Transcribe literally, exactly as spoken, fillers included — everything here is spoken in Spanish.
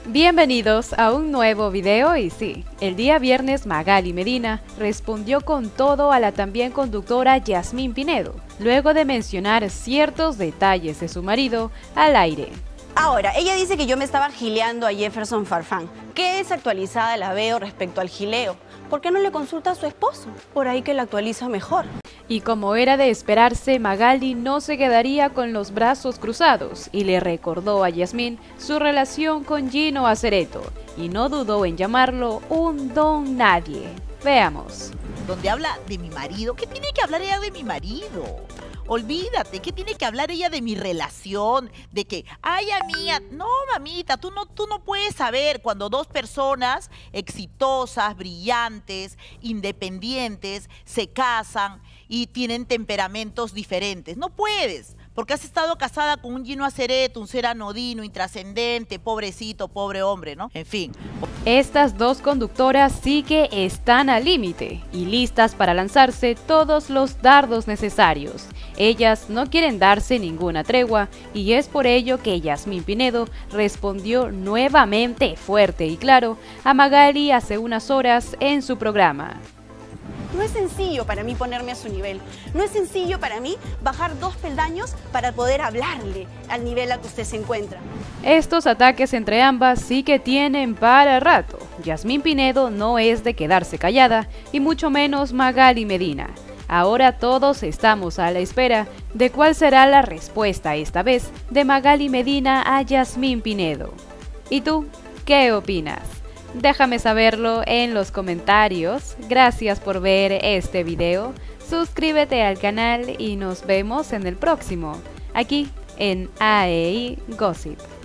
Bienvenidos a un nuevo video y sí, el día viernes Magali Medina respondió con todo a la también conductora Yasmín Pinedo, luego de mencionar ciertos detalles de su marido al aire. Ahora, ella dice que yo me estaba gileando a Jefferson Farfán. ¿Qué desactualizada la veo respecto al gileo? ¿Por qué no le consulta a su esposo? Por ahí que la actualiza mejor. Y como era de esperarse, Magali no se quedaría con los brazos cruzados y le recordó a Yasmín su relación con Gino Acereto y no dudó en llamarlo un don nadie. Veamos. Donde habla de mi marido, ¿qué tiene que hablar ella de mi marido? Olvídate, ¿qué tiene que hablar ella de mi relación? De que, ay, amiga, no, mamita, tú no, tú no puedes saber cuando dos personas exitosas, brillantes, independientes, se casan y tienen temperamentos diferentes. No puedes, porque has estado casada con un Gino Acereto, un ser anodino, intrascendente, pobrecito, pobre hombre, ¿no? En fin. Estas dos conductoras sí que están al límite y listas para lanzarse todos los dardos necesarios. Ellas no quieren darse ninguna tregua y es por ello que Yasmín Pinedo respondió nuevamente fuerte y claro a Magali hace unas horas en su programa. No es sencillo para mí ponerme a su nivel. No es sencillo para mí bajar dos peldaños para poder hablarle al nivel a que usted se encuentra. Estos ataques entre ambas sí que tienen para rato. Yasmín Pinedo no es de quedarse callada y mucho menos Magali Medina. Ahora todos estamos a la espera de cuál será la respuesta esta vez de Magali Medina a Yasmín Pinedo. ¿Y tú qué opinas? Déjame saberlo en los comentarios. Gracias por ver este video. Suscríbete al canal y nos vemos en el próximo, aquí en A E I Gossip.